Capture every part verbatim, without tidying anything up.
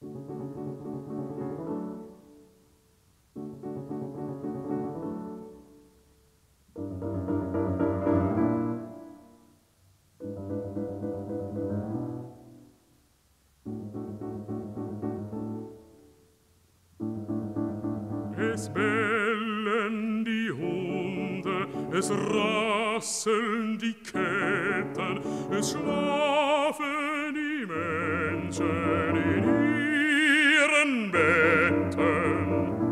Es bellen die Hunde, es rasseln die Ketten, es schlafen die Menschen in ihren Betten.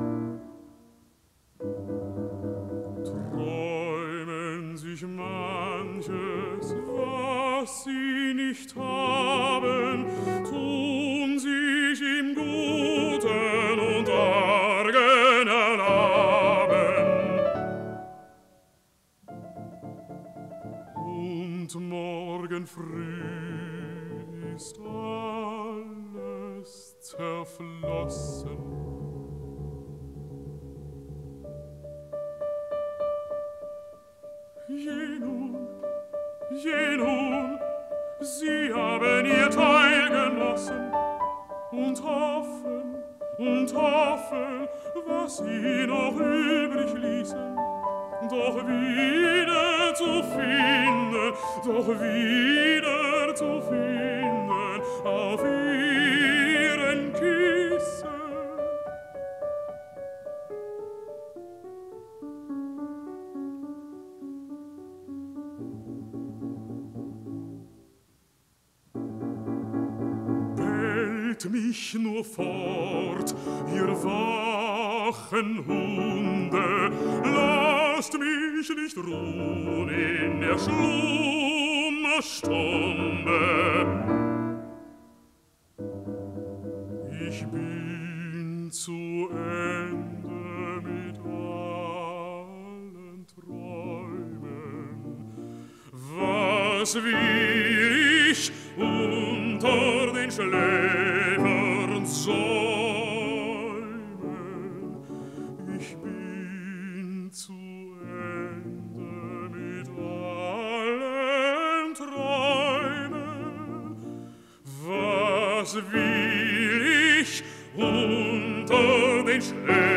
Träumen sich manches, was sie nicht haben, tun sich im Guten und Argen erlaben. Und morgen früh ist alles zerflossen. Je nun, je nun, sie haben ihr Teil genossen und hoffen und hoffen, was sie noch übrig ließen, doch wieder zu finden, doch wieder zu finden auf ihren Kissen. Mich nur fort, ihr wachen Hunde, lasst mich nicht ruhen in der Schlummerstunde. Ich bin zu Ende mit allen Träumen, was will ich unter den Schläfern säumen? Ich bin zu Ende mit allen Träumen. Was will ich unter den Schläfern